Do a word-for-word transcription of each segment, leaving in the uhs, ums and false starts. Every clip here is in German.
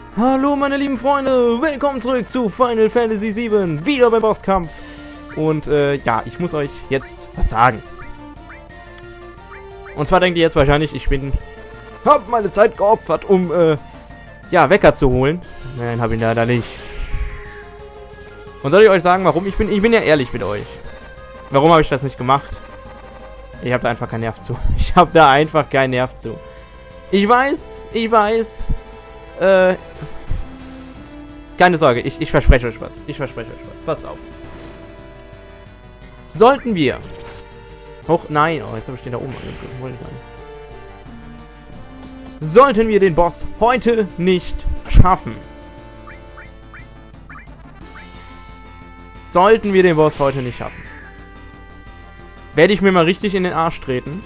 Hallo meine lieben Freunde, willkommen zurück zu Final Fantasy sieben, wieder beim Bosskampf. Und äh, ja, ich muss euch jetzt was sagen. Und zwar denkt ihr jetzt wahrscheinlich, ich bin, hab meine Zeit geopfert, um äh, ja, Wecker zu holen. Nein, hab ihn leider nicht. Und soll ich euch sagen, warum? Ich bin, ich bin ja ehrlich mit euch. Warum habe ich das nicht gemacht? Ich habe da einfach keinen Nerv zu. Ich habe da einfach keinen Nerv zu. Ich weiß, ich weiß. Äh, keine Sorge, ich, ich verspreche euch was. Ich verspreche euch was. Passt auf. Sollten wir... Hoch, nein, oh, jetzt habe ich den da oben angedrückt. Wollte ich gar nicht. Sollten wir den Boss heute nicht schaffen. Sollten wir den Boss heute nicht schaffen. Werde ich mir mal richtig in den Arsch treten.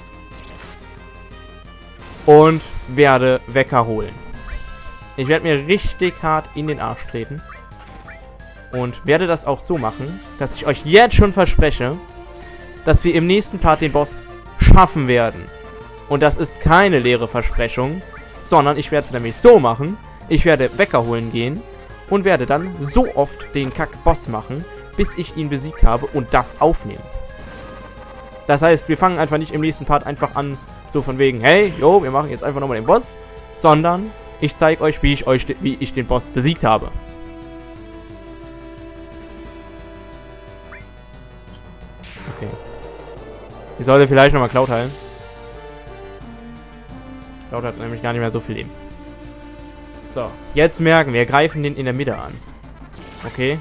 Und werde Wecker holen. Ich werde mir richtig hart in den Arsch treten. Und werde das auch so machen, dass ich euch jetzt schon verspreche, dass wir im nächsten Part den Boss schaffen werden. Und das ist keine leere Versprechung, sondern ich werde es nämlich so machen. Ich werde Wecker holen gehen und werde dann so oft den Kack-Boss machen, bis ich ihn besiegt habe und das aufnehmen. Das heißt, wir fangen einfach nicht im nächsten Part einfach an, so von wegen, hey, jo, wir machen jetzt einfach nochmal den Boss, sondern ich zeige euch, wie ich euch, wie ich den Boss besiegt habe. Okay. Ich sollte vielleicht nochmal Cloud heilen. Cloud hat nämlich gar nicht mehr so viel Leben. So, jetzt merken wir, greifen den in der Mitte an. Okay.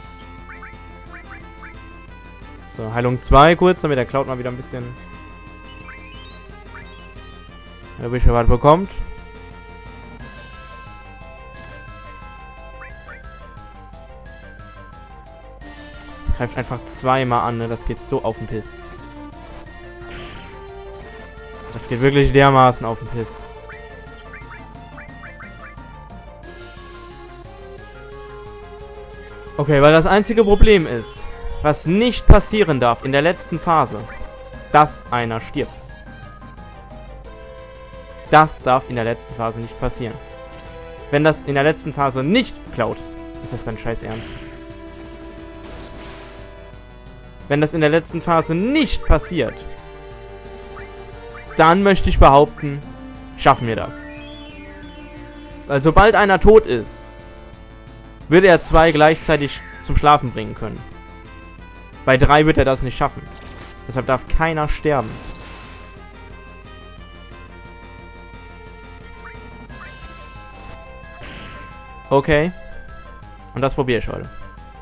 So, Heilung zwei kurz, damit der Cloud mal wieder ein bisschen... Der Wischewart bekommt. Greift einfach zweimal an, ne? Das geht so auf den Piss. Das geht wirklich dermaßen auf den Piss. Okay, weil das einzige Problem ist, was nicht passieren darf in der letzten Phase, dass einer stirbt. Das darf in der letzten Phase nicht passieren. Wenn das in der letzten Phase nicht klaut, ist das dann scheiß ernst. Wenn das in der letzten Phase nicht passiert, dann möchte ich behaupten, schaffen wir das. Weil sobald einer tot ist, wird er zwei gleichzeitig zum Schlafen bringen können. Bei drei wird er das nicht schaffen. Deshalb darf keiner sterben. Okay. Und das probiere ich heute.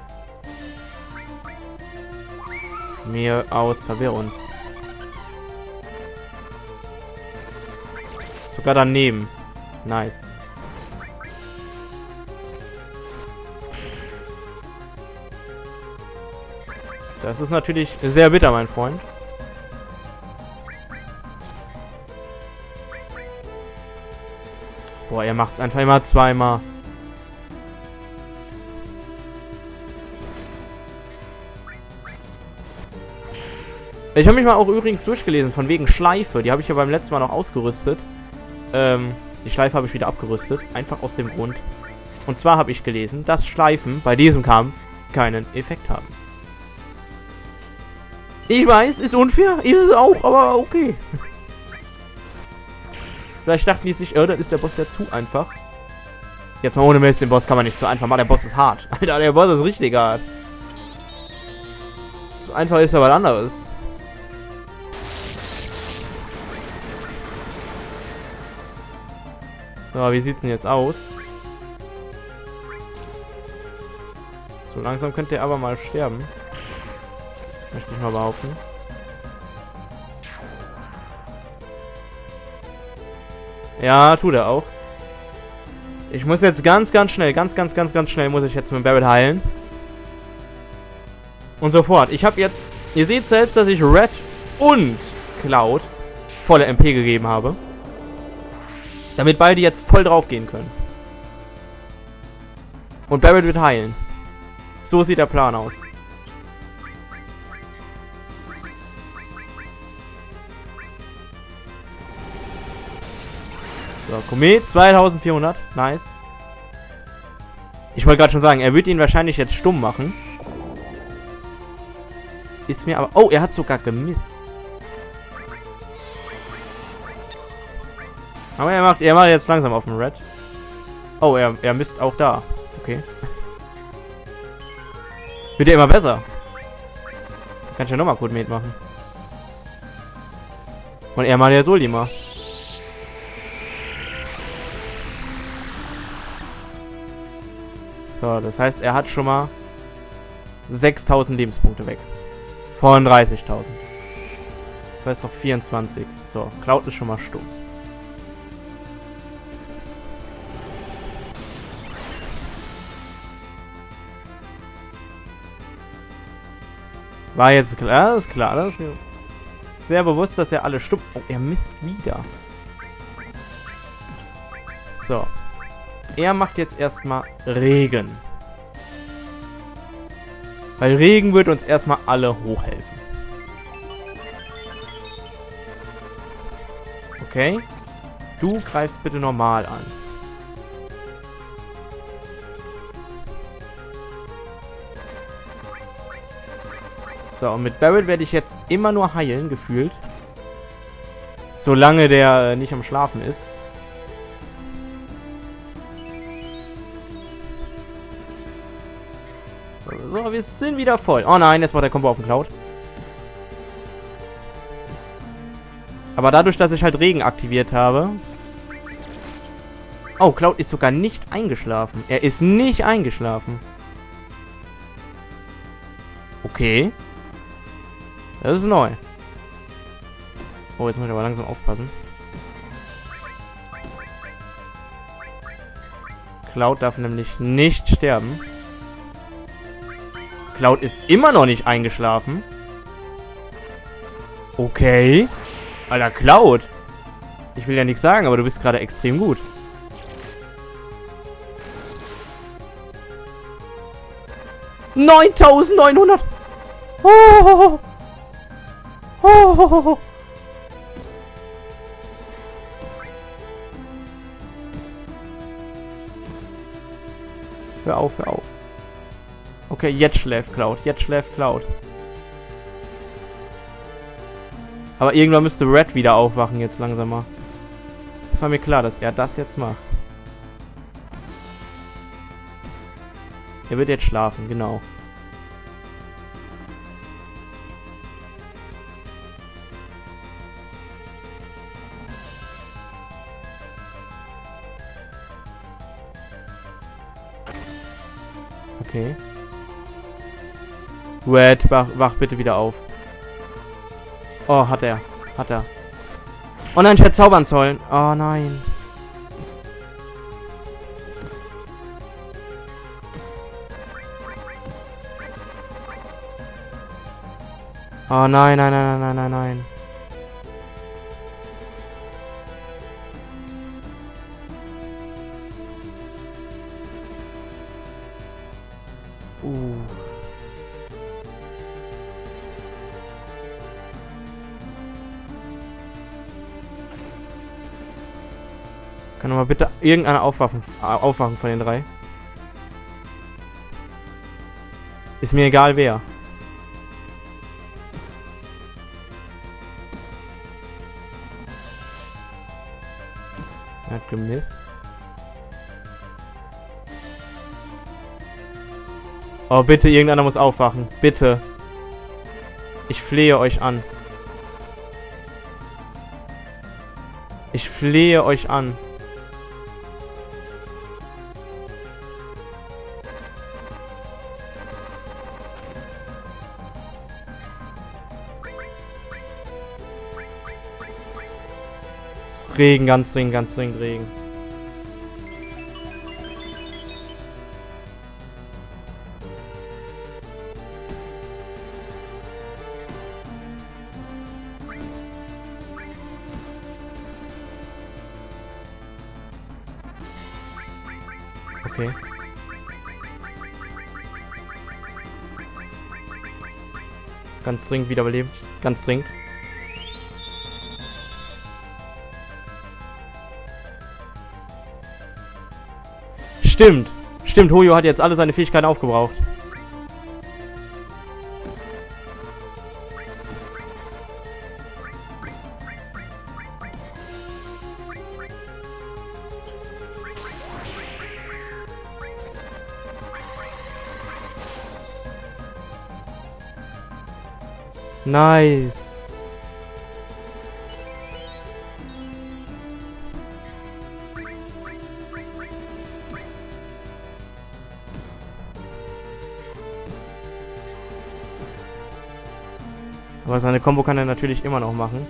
Mir aus, verwirr uns. Sogar daneben. Nice. Das ist natürlich sehr bitter, mein Freund. Boah, er macht es einfach immer zweimal. Ich habe mich mal auch übrigens durchgelesen, von wegen Schleife. Die habe ich ja beim letzten Mal noch ausgerüstet. Ähm, die Schleife habe ich wieder abgerüstet. Einfach aus dem Grund. Und zwar habe ich gelesen, dass Schleifen bei diesem Kampf keinen Effekt haben. Ich weiß, ist unfair, ist es auch, aber okay. Vielleicht dachten die sich, oh, das ist der Boss ja zu einfach. Jetzt mal ohne Mist, den Boss kann man nicht so einfach machen. Der Boss ist hart. Alter, der Boss ist richtig hart. So einfach ist ja was anderes. So, wie sieht's denn jetzt aus? So langsam könnt ihr aber mal sterben. Möchte ich mal behaupten. Ja, tut er auch. Ich muss jetzt ganz, ganz schnell, ganz, ganz, ganz, ganz schnell muss ich jetzt mit Barret heilen. Und sofort. Ich habe jetzt, ihr seht selbst, dass ich Red und Cloud volle M P gegeben habe. Damit beide jetzt voll drauf gehen können. Und Barret wird heilen. So sieht der Plan aus. So, Komet, zweitausendvierhundert. Nice. Ich wollte gerade schon sagen, er wird ihn wahrscheinlich jetzt stumm machen. Ist mir aber... Oh, er hat sogar gemisst. Aber er macht, er macht jetzt langsam auf dem Red. Oh, er, er misst auch da. Okay. Wird ja immer besser. Kann ich ja nochmal Code Mate machen. Und er mal jetzt Ultima. So, das heißt, er hat schon mal sechstausend Lebenspunkte weg. Von dreißigtausend. Das heißt noch vierundzwanzig. So, Cloud ist schon mal stumm. War jetzt klar, das ist klar. Das ist mir sehr bewusst, dass er alle stumm... Oh, er misst wieder. So. Er macht jetzt erstmal Regen. Weil Regen wird uns erstmal alle hochhelfen. Okay. Du greifst bitte normal an. So, und mit Barret werde ich jetzt immer nur heilen, gefühlt. Solange der äh, nicht am Schlafen ist. So, wir sind wieder voll. Oh nein, jetzt macht der Combo auf den Cloud. Aber dadurch, dass ich halt Regen aktiviert habe... Oh, Cloud ist sogar nicht eingeschlafen. Er ist nicht eingeschlafen. Okay. Das ist neu. Oh, jetzt muss ich aber langsam aufpassen. Cloud darf nämlich nicht sterben. Cloud ist immer noch nicht eingeschlafen. Okay. Alter, Cloud. Ich will ja nichts sagen, aber du bist gerade extrem gut. neuntausendneunhundert! Oh! Oh! Hör auf, hör auf. Okay, jetzt schläft Cloud. Jetzt schläft Cloud. Aber irgendwann müsste Red wieder aufwachen jetzt langsam mal. Das war mir klar, dass er das jetzt macht. Er wird jetzt schlafen, genau. Okay. Red, wach, wach bitte wieder auf. Oh, hat er. Hat er. Oh nein, ich hätte zaubern sollen. Oh nein. Oh nein, nein, nein, nein, nein, nein. Uh. Kann doch mal bitte irgendeiner aufwachen, aufwachen von den drei? Ist mir egal wer. Er hat gemisst. Oh, bitte, irgendeiner muss aufwachen. Bitte. Ich flehe euch an. Ich flehe euch an. Regen, ganz dringend, ganz dringend Regen. Okay. Ganz dringend wiederbeleben. Ganz dringend. Stimmt. Stimmt, Hoyo hat jetzt alle seine Fähigkeiten aufgebraucht. Nice. Aber seine Combo kann er natürlich immer noch machen.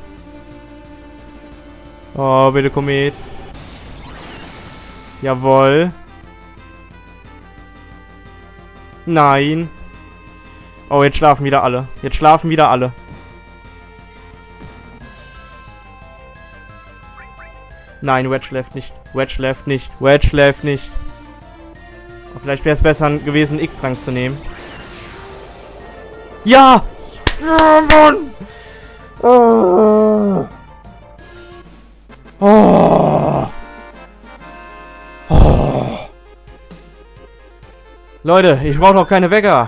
Oh, bitte Komet. Jawohl. Nein. Oh, jetzt schlafen wieder alle. Jetzt schlafen wieder alle. Nein, Wedge schläft nicht. Wedge schläft nicht. Wedge schläft nicht. Oh, vielleicht wäre es besser gewesen, X-Trank zu nehmen. Ja! Ja, Mann! Oh. Oh. Oh. Leute, ich brauche noch keine Wecker.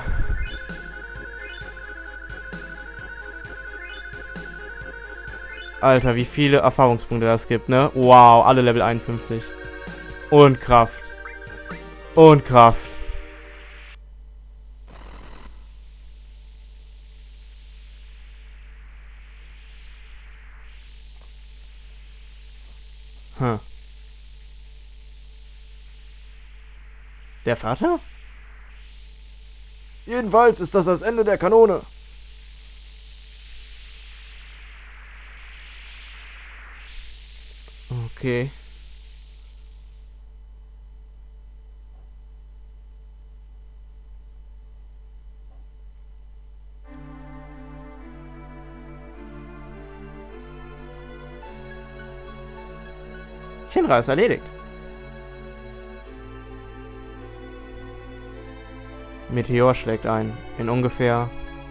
Alter, wie viele Erfahrungspunkte das gibt, ne? Wow, alle Level einundfünfzig. Und Kraft. Und Kraft. Hm. Der Vater? Jedenfalls ist das das Ende der Kanone. Okay. Shinra ist erledigt. Meteor schlägt ein. In ungefähr...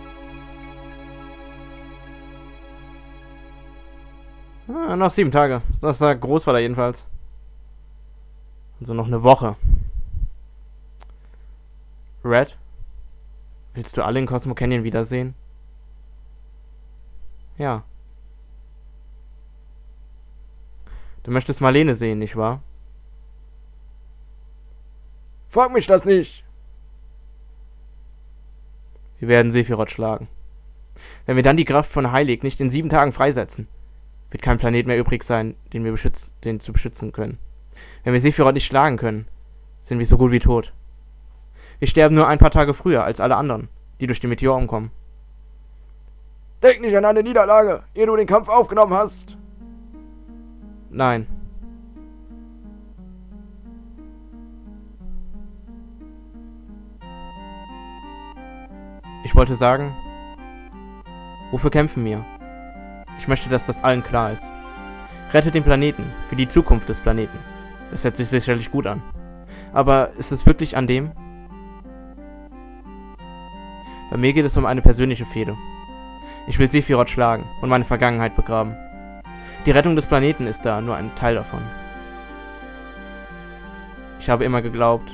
Ah, noch sieben Tage. Das war Großvater jedenfalls. Also noch eine Woche. Red? Willst du alle in Cosmo Canyon wiedersehen? Ja. Du möchtest Marlene sehen, nicht wahr? Frag mich das nicht! Wir werden Sephiroth schlagen. Wenn wir dann die Kraft von Heilig nicht in sieben Tagen freisetzen, wird kein Planet mehr übrig sein, den wir beschützen, den zu beschützen können. Wenn wir Sephiroth nicht schlagen können, sind wir so gut wie tot. Wir sterben nur ein paar Tage früher als alle anderen, die durch den Meteor umkommen. Denk nicht an eine Niederlage, ehe du den Kampf aufgenommen hast. Nein. Ich wollte sagen, wofür kämpfen wir? Ich möchte, dass das allen klar ist. Rettet den Planeten, für die Zukunft des Planeten. Das hört sich sicherlich gut an. Aber ist es wirklich an dem? Bei mir geht es um eine persönliche Fehde. Ich will Sephiroth schlagen und meine Vergangenheit begraben. Die Rettung des Planeten ist da nur ein Teil davon. Ich habe immer geglaubt.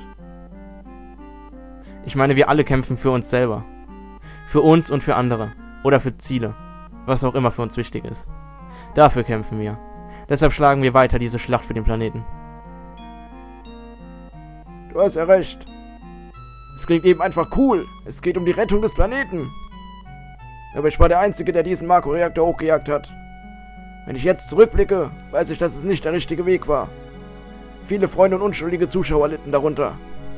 Ich meine, wir alle kämpfen für uns selber. Für uns und für andere. Oder für Ziele. Was auch immer für uns wichtig ist. Dafür kämpfen wir. Deshalb schlagen wir weiter diese Schlacht für den Planeten. Du hast ja recht. Es klingt eben einfach cool. Es geht um die Rettung des Planeten. Aber ich war der Einzige, der diesen Makro-Reaktor hochgejagt hat. Wenn ich jetzt zurückblicke, weiß ich, dass es nicht der richtige Weg war. Viele Freunde und unschuldige Zuschauer litten darunter.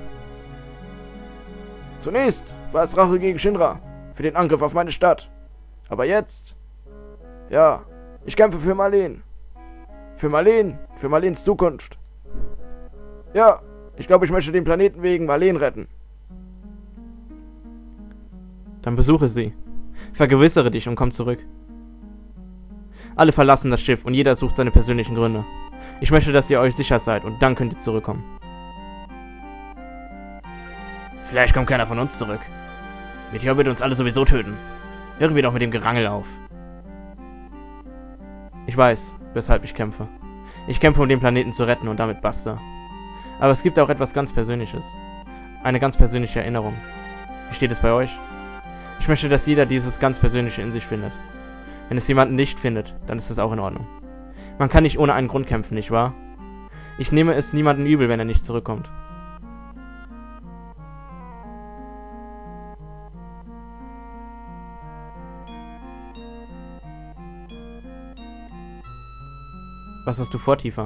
Zunächst war es Rache gegen Shinra für den Angriff auf meine Stadt. Aber jetzt... Ja, ich kämpfe für Marlene. Für Marlene, für Marlenes Zukunft. Ja, ich glaube, ich möchte den Planeten wegen Marlene retten. Dann besuche sie. Vergewissere dich und komm zurück. Alle verlassen das Schiff und jeder sucht seine persönlichen Gründe. Ich möchte, dass ihr euch sicher seid und dann könnt ihr zurückkommen. Vielleicht kommt keiner von uns zurück. Meteor wird uns alle sowieso töten. Hören wir doch mit dem Gerangel auf. Ich weiß, weshalb ich kämpfe. Ich kämpfe, um den Planeten zu retten und damit basta. Aber es gibt auch etwas ganz Persönliches. eine ganz persönliche Erinnerung. Wie steht es bei euch? Ich möchte, dass jeder dieses ganz Persönliche in sich findet. Wenn es jemanden nicht findet, dann ist es auch in Ordnung. Man kann nicht ohne einen Grund kämpfen, nicht wahr? Ich nehme es niemanden übel, wenn er nicht zurückkommt. Was hast du vor, Tifa?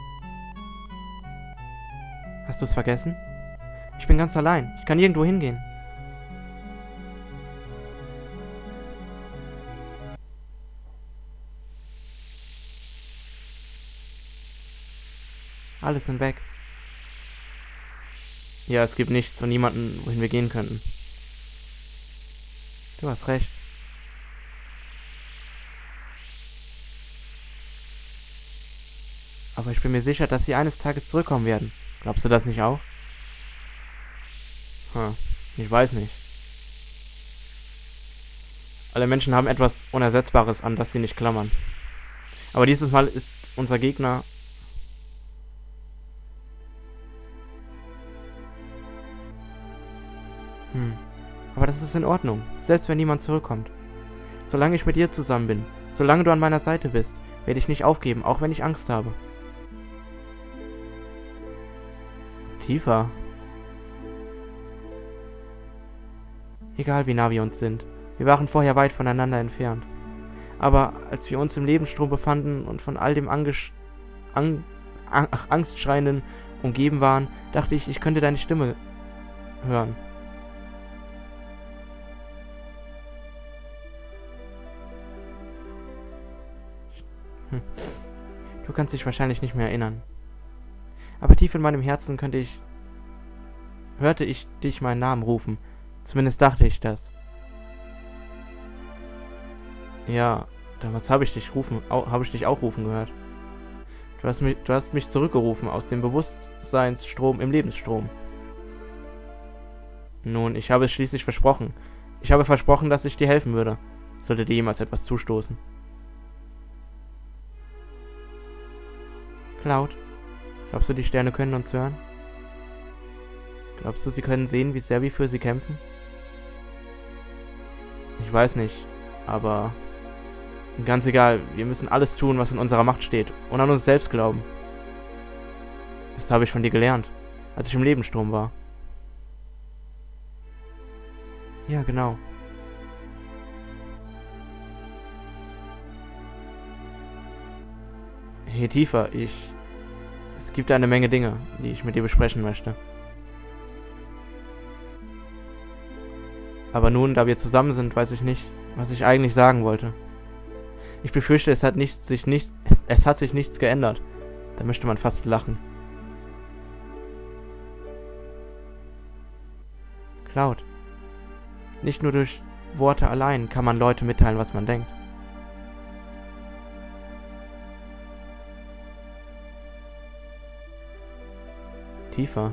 Hast du es vergessen? Ich bin ganz allein. Ich kann nirgendwo hingehen. Alles sind weg. Ja, es gibt nichts und niemanden, wohin wir gehen könnten. Du hast recht. Aber ich bin mir sicher, dass sie eines Tages zurückkommen werden. Glaubst du das nicht auch? Hm, ich weiß nicht. Alle Menschen haben etwas Unersetzbares, an das sie nicht klammern. Aber dieses Mal ist unser Gegner... Hm, aber das ist in Ordnung, selbst wenn niemand zurückkommt. Solange ich mit dir zusammen bin, solange du an meiner Seite bist, werde ich nicht aufgeben, auch wenn ich Angst habe. Tifa. Egal wie nah wir uns sind. Wir waren vorher weit voneinander entfernt. Aber als wir uns im Lebensstrom befanden und von all dem Angesch Ang Ang Angstschreienden umgeben waren, dachte ich, ich könnte deine Stimme hören. Hm. Du kannst dich wahrscheinlich nicht mehr erinnern. Aber tief in meinem Herzen könnte ich... hörte ich dich meinen Namen rufen. Zumindest dachte ich das. Ja, damals habe ich dich rufen, habe ich dich auch rufen gehört. Du hast mich, du hast mich zurückgerufen aus dem Bewusstseinsstrom im Lebensstrom. Nun, ich habe es schließlich versprochen. Ich habe versprochen, dass ich dir helfen würde, sollte dir jemals etwas zustoßen. Cloud, glaubst du, die Sterne können uns hören? Glaubst du, sie können sehen, wie sehr wir für sie kämpfen? Ich weiß nicht, aber ganz egal, wir müssen alles tun, was in unserer Macht steht und an uns selbst glauben. Das habe ich von dir gelernt, als ich im Lebensstrom war. Ja, genau. Hey Tifa, ich... Es gibt eine Menge Dinge, die ich mit dir besprechen möchte. Aber nun, da wir zusammen sind, weiß ich nicht, was ich eigentlich sagen wollte. Ich befürchte, es hat nichts sich nicht, es hat sich nichts geändert. Da möchte man fast lachen. Cloud. Nicht nur durch Worte allein kann man Leute mitteilen, was man denkt. Tifa.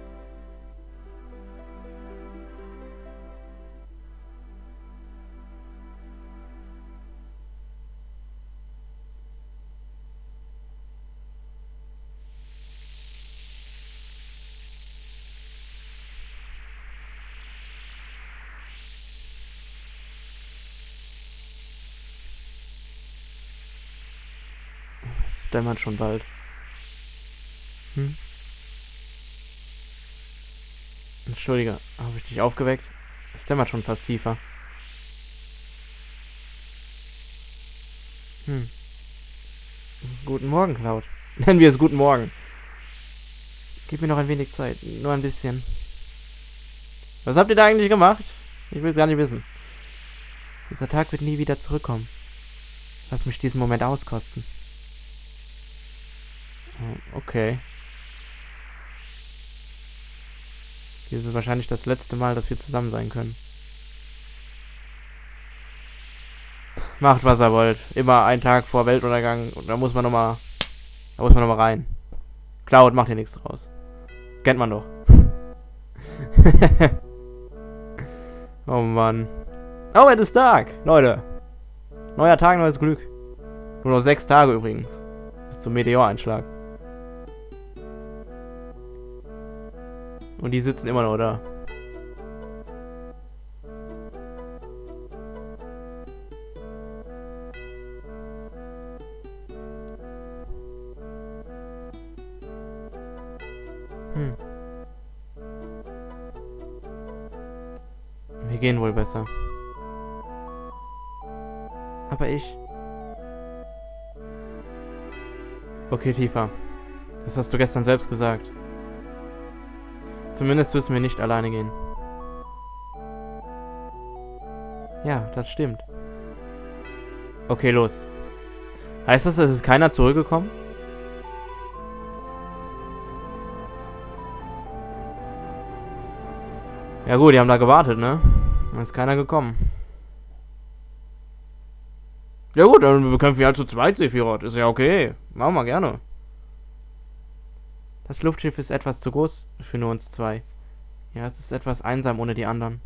Es dämmert schon bald. Hm? Entschuldige, habe ich dich aufgeweckt? Es dämmert schon fast tiefer. Hm. Guten Morgen, Cloud. Nennen wir es guten Morgen. Gib mir noch ein wenig Zeit, nur ein bisschen. Was habt ihr da eigentlich gemacht? Ich will es gar nicht wissen. Dieser Tag wird nie wieder zurückkommen. Lass mich diesen Moment auskosten. Okay. Dies ist wahrscheinlich das letzte Mal, dass wir zusammen sein können. Macht, was ihr wollt. Immer einen Tag vor Weltuntergang und da muss man nochmal... Da muss man nochmal rein. Cloud, macht hier nichts draus. Kennt man doch. Oh Mann. Oh, es ist Tag, Leute. Neuer Tag, neues Glück. Nur noch sechs Tage übrigens. Bis zum Meteoreinschlag. Und die sitzen immer noch da. Hm. Wir gehen wohl besser. Aber ich... Okay, Tifa. Das hast du gestern selbst gesagt. Zumindest müssen wir nicht alleine gehen. Ja, das stimmt. Okay, los. Heißt das, es ist keiner zurückgekommen? Ja gut, die haben da gewartet, ne? Da ist keiner gekommen. Ja gut, dann bekämpfen wir halt zu zweit, Sephiroth. Ist ja okay. Machen wir gerne. Das Luftschiff ist etwas zu groß für nur uns zwei. Ja, es ist etwas einsam ohne die anderen.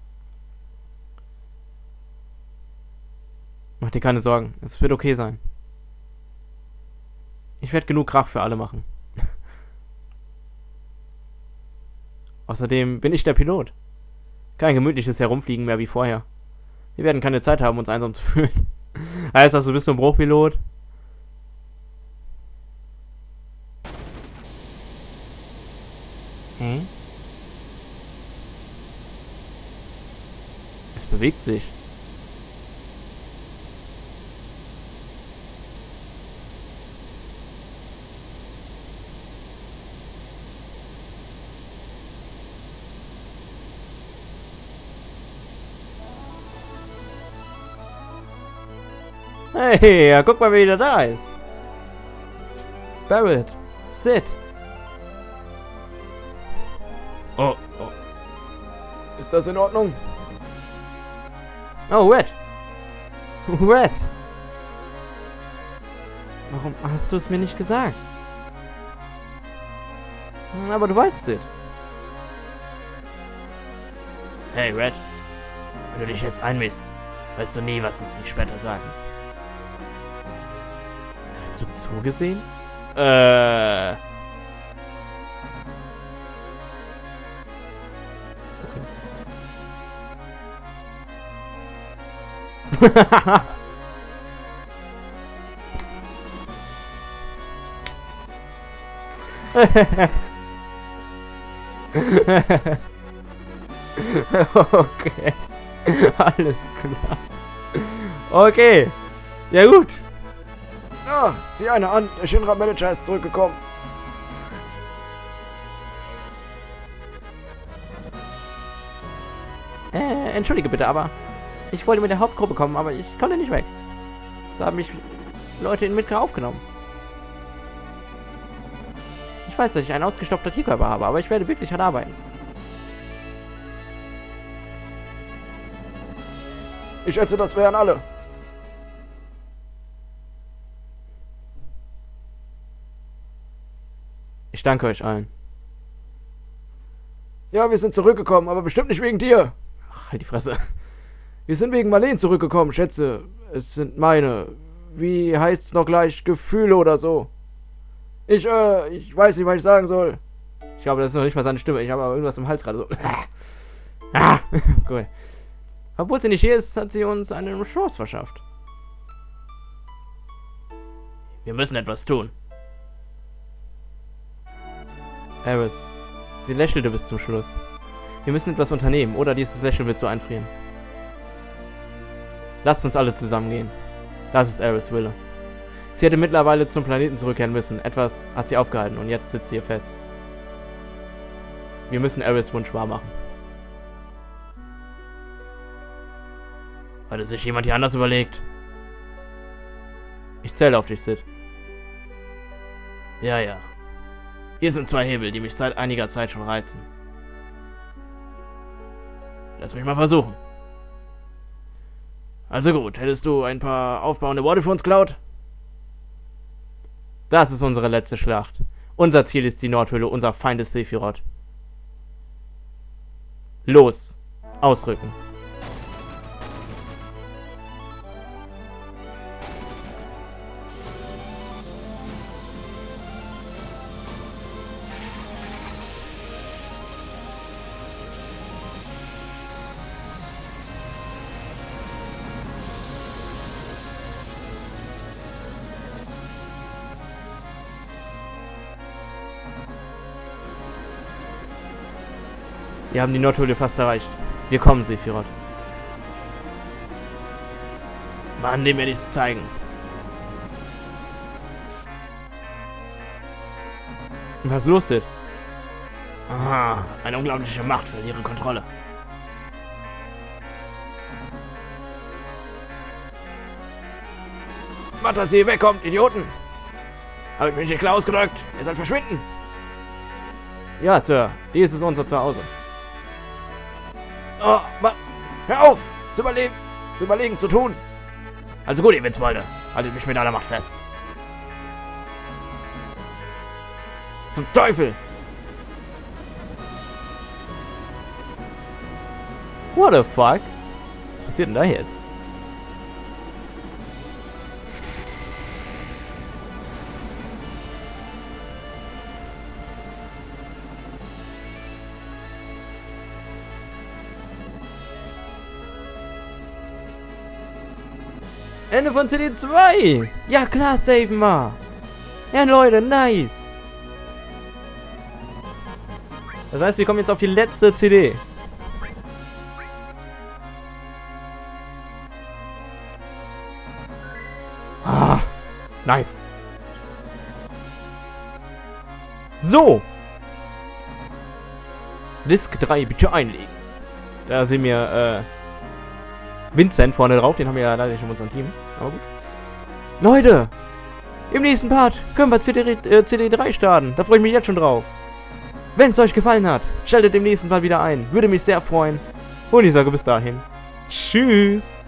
Mach dir keine Sorgen. Es wird okay sein. Ich werde genug Krach für alle machen. Außerdem bin ich der Pilot. Kein gemütliches Herumfliegen mehr wie vorher. Wir werden keine Zeit haben, uns einsam zu fühlen. Heißt das, du bist so ein Bruchpilot? Hä? Es bewegt sich. Hey, ja, guck mal, wer wieder da ist. Barret, Sid. Oh, oh. Ist das in Ordnung? Oh, Red. Red. Warum hast du es mir nicht gesagt? Aber du weißt, Sid. Hey, Red. Wenn du dich jetzt einmischst, weißt du nie, was sie sich später sagen. Hast du zugesehen? Äh. Okay. Okay. Alles klar. Okay. Ja gut. Ah, sieh einer an. Der Shinra-Manager ist zurückgekommen. Äh, entschuldige bitte, aber ich wollte mit der Hauptgruppe kommen, aber ich konnte nicht weg. So haben mich Leute in Midgar aufgenommen. Ich weiß, dass ich einen ausgestopften Tierkörper habe, aber ich werde wirklich hart arbeiten. Ich schätze, das wären alle. Ich danke euch allen. Ja, wir sind zurückgekommen, aber bestimmt nicht wegen dir. Ach, halt die Fresse. Wir sind wegen Marlene zurückgekommen, schätze. Es sind meine, wie heißt's noch gleich, Gefühle oder so. Ich, äh, ich weiß nicht, was ich sagen soll. Ich glaube, das ist noch nicht mal seine Stimme. Ich habe aber irgendwas im Hals gerade so. Ah, cool. Obwohl sie nicht hier ist, hat sie uns eine Chance verschafft. Wir müssen etwas tun. Aerith, sie lächelte bis zum Schluss. Wir müssen etwas unternehmen, oder dieses Lächeln wird so einfrieren. Lasst uns alle zusammengehen. Das ist Aeriths Wille. Sie hätte mittlerweile zum Planeten zurückkehren müssen. Etwas hat sie aufgehalten und jetzt sitzt sie hier fest. Wir müssen Aeriths Wunsch wahr machen. Hatte sich jemand hier anders überlegt? Ich zähle auf dich, Sid. Ja, ja. Hier sind zwei Hebel, die mich seit einiger Zeit schon reizen. Lass mich mal versuchen. Also gut, hättest du ein paar aufbauende Worte für uns, Cloud? Das ist unsere letzte Schlacht. Unser Ziel ist die Nordhöhle, unser Feind ist Sephiroth. Los, ausrücken. Wir haben die Nordhöhle fast erreicht. Wir kommen, Sephiroth. Mann, dem werde ich es zeigen. Was ist los, Sid? Aha, eine unglaubliche Macht für ihre Kontrolle. Macht, dass ihr wegkommt, Idioten! Habe ich mich nicht klar ausgedrückt? Ihr sollt verschwinden! Ja, Sir, dies ist unser Zuhause. Oh, Mann! Hör auf! Zu überleben! Zu überlegen, zu tun! Also gut, ihr Windswalde. Haltet mich mit aller Macht fest. Zum Teufel! What the fuck? Was passiert denn da jetzt? Ende von C D zwei! Ja klar, saven wir! Ja Leute, nice! Das heißt, wir kommen jetzt auf die letzte C D. Ah, nice. So. Disk drei bitte einlegen. Da sehen wir, äh, Vincent vorne drauf. Den haben wir ja leider nicht in unserem Team. Aber gut. Leute. Im nächsten Part können wir C D, äh, C D drei starten. Da freue ich mich jetzt schon drauf. Wenn es euch gefallen hat, schaltet im nächsten Part wieder ein. Würde mich sehr freuen. Und ich sage bis dahin. Tschüss.